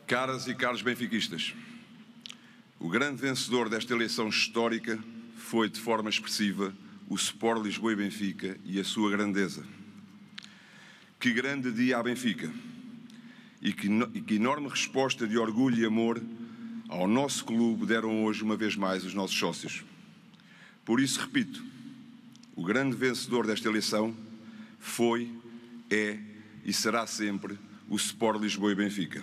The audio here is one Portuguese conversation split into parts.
Caras e caros benfiquistas, o grande vencedor desta eleição histórica foi, de forma expressiva, o Sport Lisboa e Benfica e a sua grandeza. Que grande dia à Benfica! E que enorme resposta de orgulho e amor ao nosso clube deram hoje, uma vez mais, os nossos sócios. Por isso, repito, o grande vencedor desta eleição foi, é e será sempre o Sport Lisboa e Benfica.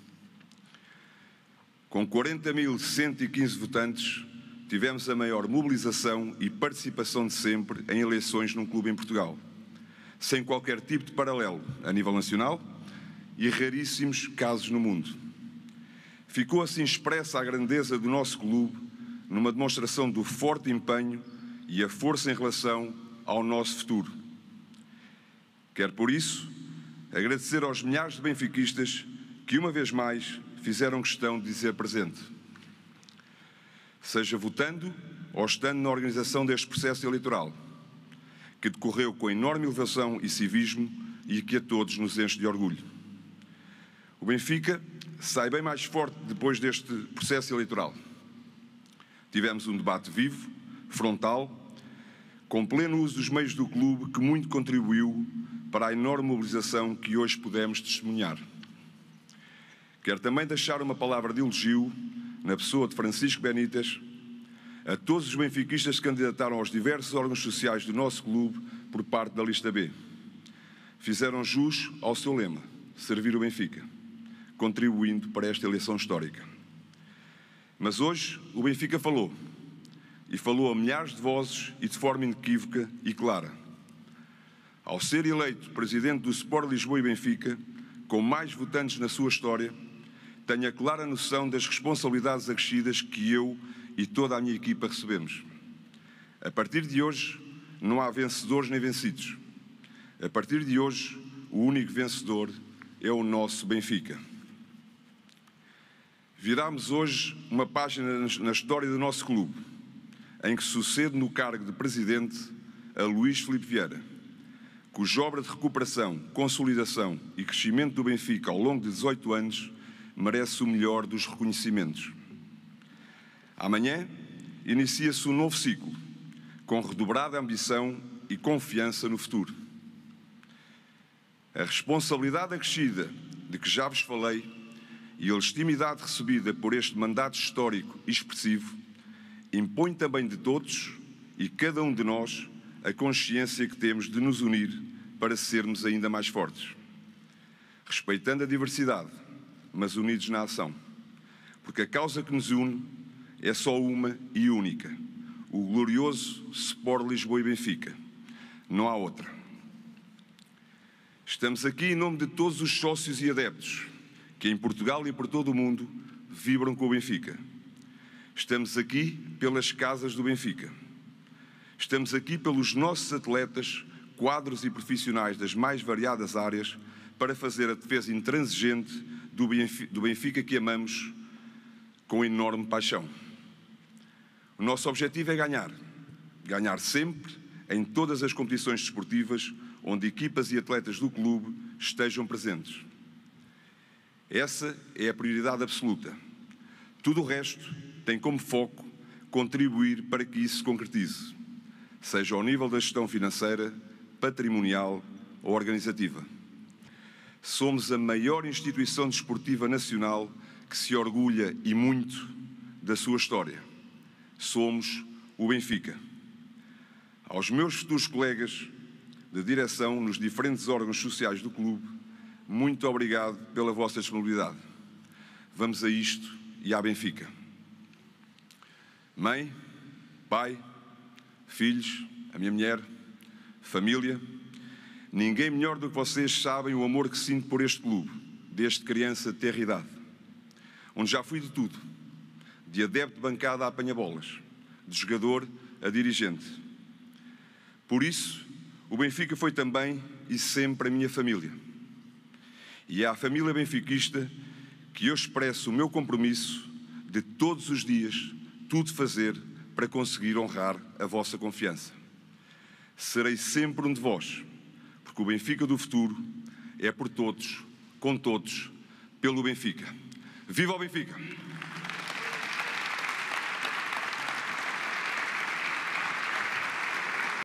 Com 40.115 votantes, tivemos a maior mobilização e participação de sempre em eleições num clube em Portugal, sem qualquer tipo de paralelo a nível nacional e raríssimos casos no mundo. Ficou assim expressa a grandeza do nosso clube numa demonstração do forte empenho e a força em relação ao nosso futuro. Quero, por isso, agradecer aos milhares de benfiquistas que, uma vez mais, fizeram questão de dizer presente, seja votando ou estando na organização deste processo eleitoral, que decorreu com enorme elevação e civismo e que a todos nos enche de orgulho. O Benfica sai bem mais forte depois deste processo eleitoral. Tivemos um debate vivo, frontal, com pleno uso dos meios do clube, que muito contribuiu para a enorme mobilização que hoje pudemos testemunhar. Quero também deixar uma palavra de elogio, na pessoa de Francisco Benítez, a todos os benfiquistas que se candidataram aos diversos órgãos sociais do nosso clube por parte da lista B. Fizeram jus ao seu lema, servir o Benfica, contribuindo para esta eleição histórica. Mas hoje o Benfica falou, e falou a milhares de vozes e de forma inequívoca e clara. Ao ser eleito presidente do Sport Lisboa e Benfica, com mais votantes na sua história, tenho a clara noção das responsabilidades acrescidas que eu e toda a minha equipa recebemos. A partir de hoje, não há vencedores nem vencidos. A partir de hoje, o único vencedor é o nosso Benfica. Virámos hoje uma página na história do nosso clube, em que sucede no cargo de presidente a Luís Filipe Vieira, cuja obra de recuperação, consolidação e crescimento do Benfica ao longo de 18 anos merece o melhor dos reconhecimentos. Amanhã inicia-se um novo ciclo, com redobrada ambição e confiança no futuro. A responsabilidade acrescida de que já vos falei e a legitimidade recebida por este mandato histórico e expressivo impõe também de todos e cada um de nós a consciência que temos de nos unir para sermos ainda mais fortes, respeitando a diversidade, mas unidos na ação, porque a causa que nos une é só uma e única, o glorioso Sport Lisboa e Benfica. Não há outra. Estamos aqui em nome de todos os sócios e adeptos que em Portugal e por todo o mundo vibram com o Benfica. Estamos aqui pelas casas do Benfica. Estamos aqui pelos nossos atletas, quadros e profissionais das mais variadas áreas para fazer a defesa intransigente do Benfica que amamos com enorme paixão. O nosso objetivo é ganhar. Ganhar sempre, em todas as competições desportivas, onde equipas e atletas do clube estejam presentes. Essa é a prioridade absoluta. Tudo o resto tem como foco contribuir para que isso se concretize, seja ao nível da gestão financeira, patrimonial ou organizativa. Somos a maior instituição desportiva nacional que se orgulha e muito da sua história. Somos o Benfica. Aos meus futuros colegas de direção nos diferentes órgãos sociais do clube, muito obrigado pela vossa disponibilidade. Vamos a isto e à Benfica. Mãe, pai, filhos, a minha mulher, família, ninguém melhor do que vocês sabem o amor que sinto por este clube, desde criança de terra idade, onde já fui de tudo, de adepto de bancada a apanha-bolas, de jogador a dirigente. Por isso, o Benfica foi também e sempre a minha família. E é à família benfiquista que eu expresso o meu compromisso de todos os dias tudo fazer para conseguir honrar a vossa confiança. Serei sempre um de vós, porque o Benfica do futuro é por todos, com todos, pelo Benfica. Viva o Benfica!